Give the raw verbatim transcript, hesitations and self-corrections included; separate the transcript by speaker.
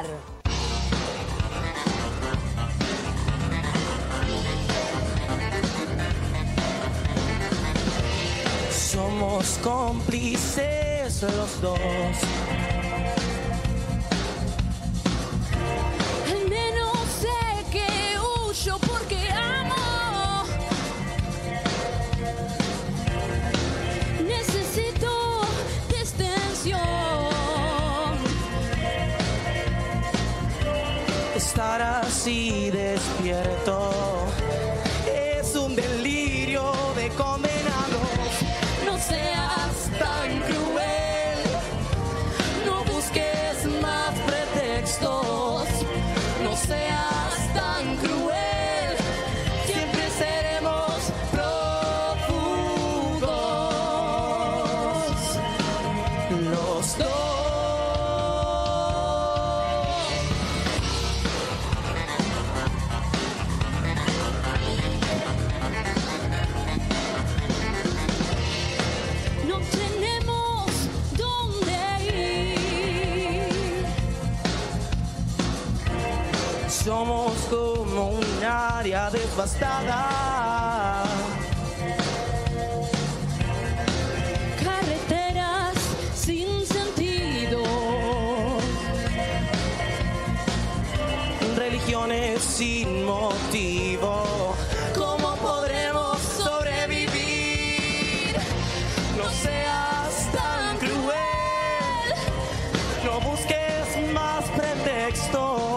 Speaker 1: Mar.
Speaker 2: Somos cómplices los dos.
Speaker 3: Al menos sé que huyo porque amo. Necesito distensión.
Speaker 2: Estar así despierto es un delirio de condenados.
Speaker 3: No seas tan cruel, no busques más pretextos. No seas tan cruel, siempre seremos prófugos los dos. No tenemos dónde ir.
Speaker 2: Somos como un área devastada.
Speaker 3: Carreteras sin sentido.
Speaker 2: Religiones sin motivo. ¿Cómo podremos sobrevivir? No seas tan cruel, no busques más pretextos.